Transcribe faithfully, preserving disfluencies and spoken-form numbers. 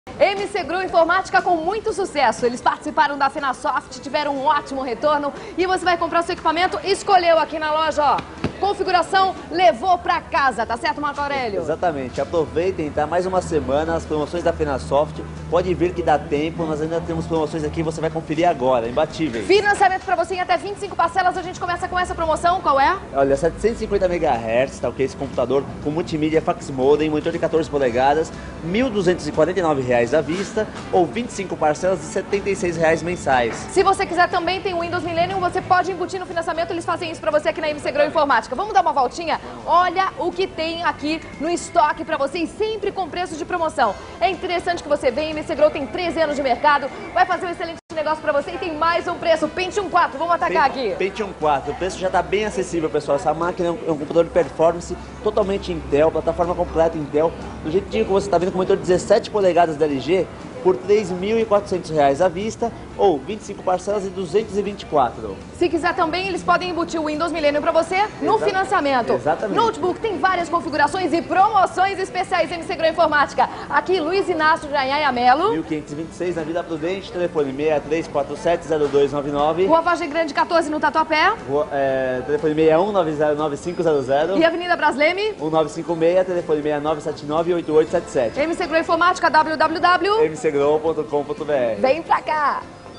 M C Gru Informática com muito sucesso. Eles participaram da FenaSoft, tiveram um ótimo retorno e você vai comprar seu equipamento, escolheu aqui na loja, ó. Configuração, levou pra casa, tá certo, Marco Aurélio? Exatamente. Aproveitem, tá? Mais uma semana, as promoções da FenaSoft. Pode vir que dá tempo, nós ainda temos promoções aqui, você vai conferir agora, imbatíveis. Financiamento pra você em até vinte e cinco parcelas, a gente começa com essa promoção, qual é? Olha, setecentos e cinquenta megahertz, tá ok? Esse computador com multimídia, fax modem, monitor de quatorze polegadas, mil duzentos e quarenta e nove reais à vista ou vinte e cinco parcelas de setenta e seis reais mensais. Se você quiser também, tem o Windows Millennium, você pode embutir no financiamento, eles fazem isso pra você aqui na M C Gru Informática. Vamos dar uma voltinha? Olha o que tem aqui no estoque pra vocês, sempre com preços de promoção. É interessante que você venha, M C Gru tem treze anos de mercado, vai fazer um excelente negócio pra você e tem mais um preço, Pentium quatro, vamos atacar aqui. Pentium quatro, o preço já tá bem acessível, pessoal. Essa máquina é um, é um computador de performance totalmente Intel, plataforma completa Intel, do jeitinho que você tá vendo, com monitor de dezessete polegadas da L G, por três mil e quatrocentos reais à vista ou vinte e cinco parcelas de duzentos e vinte e quatro. Se quiser também, eles podem embutir o Windows Millennium para você no Exa financiamento. Exatamente. Notebook tem várias configurações e promoções especiais M C Gru Informática. Aqui, Luiz Inácio de Anhaia Melo. mil quinhentos e vinte e seis na Vila Prudente, telefone seis três quatro sete zero dois nove nove. Rua Vargem Grande quatorze no Tatuapé. Rua, é, telefone seis um nove zero nove cinco zero zero. E Avenida Brasleme. um nove cinco seis, telefone seis nove sete nove oito oito sete sete. M C Gru Informática, w w w ponto m c gru ponto com ponto b r. Vem pra cá!